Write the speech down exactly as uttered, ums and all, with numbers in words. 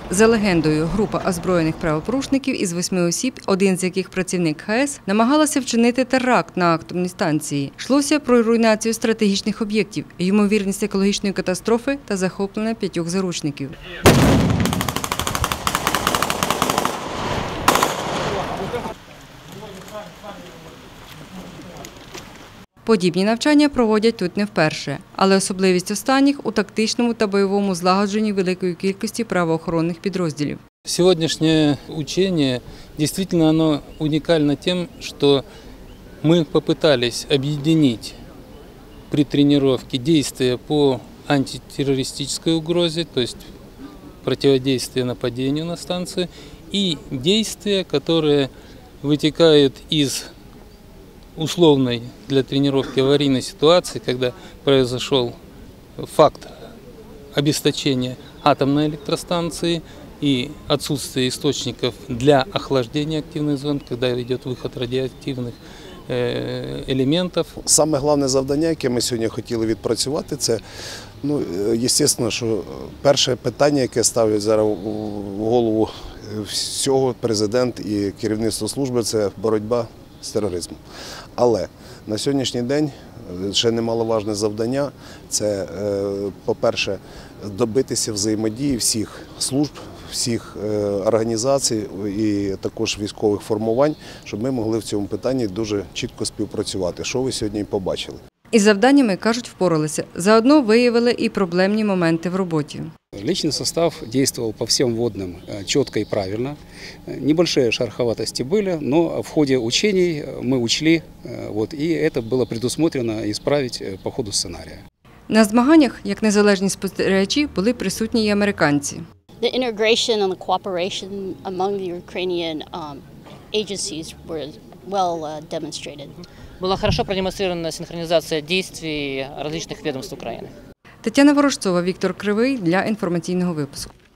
За легендою, група озброєних правопорушників із восьми осіб, один з яких працівник ха ес, намагалася вчинити теракт на атомній станції. Йшлося про руйнацію стратегічних об'єктів, ймовірність екологічної катастрофи та захоплення п'ятьох заручників. Подібні навчання проводять тут не вперше, але особливість останніх – у тактичному та бойовому злагодженні великої кількості правоохоронних підрозділів. Сегодняшнее учение действительно оно уникально тем, что мы попытались объединить при тренировке действия по антитеррористической угрозе, то есть противодействие нападению на станцию, и действия, которые вытекают из условной для тренировки аварийной ситуации, когда произошел факт обесточения атомной электростанции и отсутствие источников для охлаждения активных зон, когда идет выход радиоактивных елементів. Саме головне завдання, яке ми сьогодні хотіли відпрацювати, це, ну, звісно, що перше питання, яке ставлять зараз в голову всього президент і керівництво служби, це боротьба з тероризмом. Але на сьогоднішній день ще немаловажне завдання – це, по-перше, добитися взаємодії всіх служб, всіх організацій і також військових формувань, щоб ми могли в цьому питанні дуже чітко співпрацювати, що ви сьогодні і побачили. Із завданнями, кажуть, впоралися. Заодно виявили і проблемні моменти в роботі. Личный состав действовал по всем водным четко и правильно. Небольшие шероховатости были, но в ходе учений мы учли, вот, и это было предусмотрено исправить по ходу сценария. На змаганнях, як незалежні спостерігачі, були присутні і американці. The integration and the cooperation among the Ukrainian um, agencies were well uh, demonstrated. Была хорошо продемонстрирована синхронизация действий различных ведомств Украины. Тетяна Ворожцова, Віктор Кривий для інформаційного випуску.